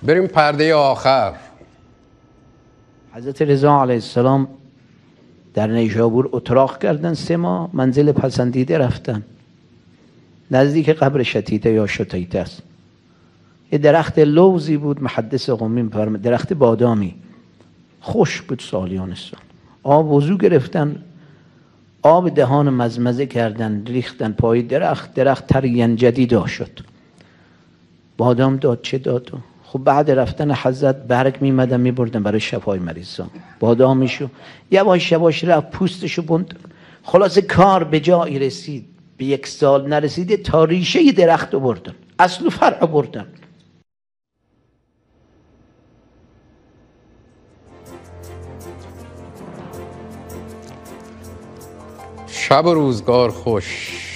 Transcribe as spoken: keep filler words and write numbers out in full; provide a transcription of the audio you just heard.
بریم پرده آخر. حضرت رضا علیه السلام در نیشابور اتراق کردن، سه ماه منزل پسندیده رفتن، نزدیک قبر شتیته یا شتیته است. یه درخت لوزی بود، محدث قمی می‌فرماید درخت بادامی، خوش بود سالیان سال. آب وضو گرفتن، آب دهان مزمزه کردن، ریختن پای درخت، درخت ترین جدیدا شد. بادام داد، چه داد؟ خب بعد رفتن حضرت برگ میمدن میبردن برای شفای مریضان، بادامیشو یواش یواش رفت پوستشو بند. خلاصه کار به جایی رسید، به یک سال نرسیده تا ریشه درخت رو بردن، اصل و فرع بردن. شب و روزگار خوش.